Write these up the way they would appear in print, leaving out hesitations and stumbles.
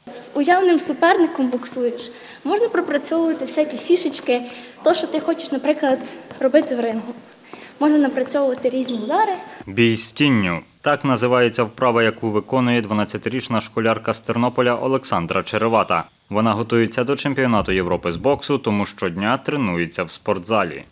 З уявним суперником боксуєш. Можна пропрацьовувати всякі фішечки, то, що ти хочеш, наприклад, робити в рингу. Можна напрацьовувати різні удари. Бій з тінню. Так називається вправа, яку виконує 12-річна школярка з Тернополя Олександра Черевата. Вона готується до чемпіонату Європи з боксу, тому щодня тренується в спортзалі.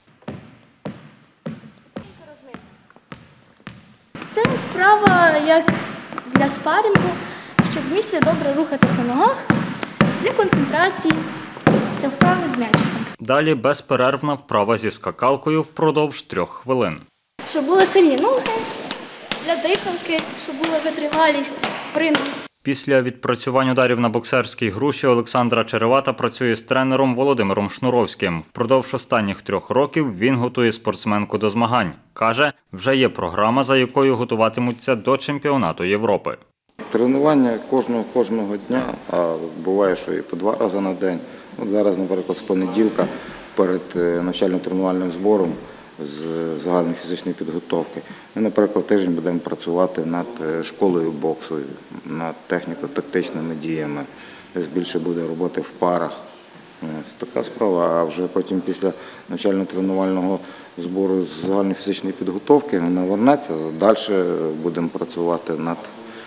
Це вправа як для спарингу, щоб вміти добре рухатись на ногах, для концентрації. Це вправа з м'ячиком. Далі безперервна вправа зі скакалкою впродовж 3 хвилин. Щоб були сильні ноги, для дихалки, щоб була витривалість в рингу. Після відпрацювань ударів на боксерській груші Олександра Черевата працює з тренером Володимиром Шнуровським. Впродовж останніх 3 років він готує спортсменку до змагань. Каже, вже є програма, за якою готуватимуться до чемпіонату Європи. Тренування кожного дня, а буває, що і по 2 рази на день. От зараз, наприклад, з понеділка перед навчально-тренувальним збором з загальної фізичної підготовки. Ми, наприклад, тиждень будемо працювати над школою боксу, над техніко-тактичними діями. Більше буде роботи в парах. Це така справа, а вже потім після навчально-тренувального збору з загальної фізичної підготовки вона вернеться. Далі будемо працювати над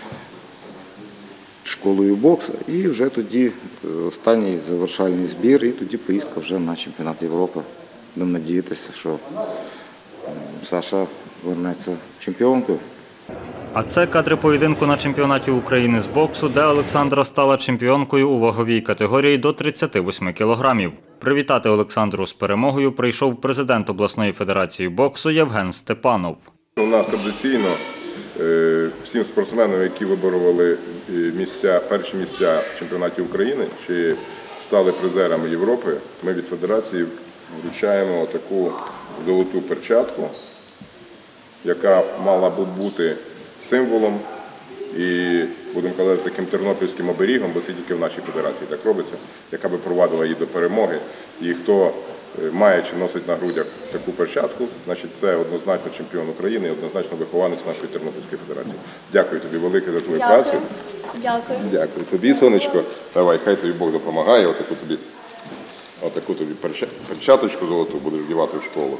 школою боксу і вже тоді останній завершальний збір, і тоді поїздка вже на чемпіонат Європи. Будемо надіятися, що Саша вернеться чемпіонкою. А це кадри поєдинку на чемпіонаті України з боксу, де Олександра стала чемпіонкою у ваговій категорії до 38 кілограмів. Привітати Олександру з перемогою прийшов президент обласної федерації боксу Євген Степанов. У нас традиційно всім спортсменам, які виборювали перші місця в чемпіонаті України чи стали призерами Європи, ми від федерації вручаємо таку золоту перчатку, яка мала б бути символом і, будемо казати, таким тернопільським оберігом, бо це тільки в нашій федерації так робиться, яка би провадила її до перемоги. І хто має чи носить на грудях таку перчатку, значить це однозначно чемпіон України і однозначно вихованець нашої Тернопільської федерації. Дякую тобі велике за твою працю. Дякую. Дякую тобі, сонечко. Давай, хай тобі Бог допомагає. Отаку тобі перчаточку золоту будеш вдівати в школу.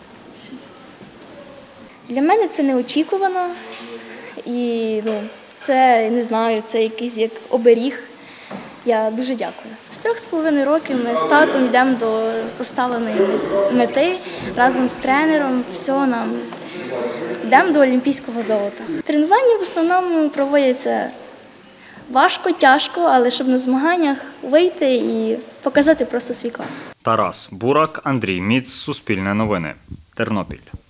Для мене це неочікувано. І це, не знаю, це якийсь як оберіг. Я дуже дякую. З 3,5 років ми з татом йдемо до поставленої мети разом з тренером. Йдемо до олімпійського золота. Тренування в основному проводяться важко, тяжко, але щоб на змаганнях вийти і показати просто свій клас. Тарас Бурак, Андрій Міц, Суспільне новини, Тернопіль.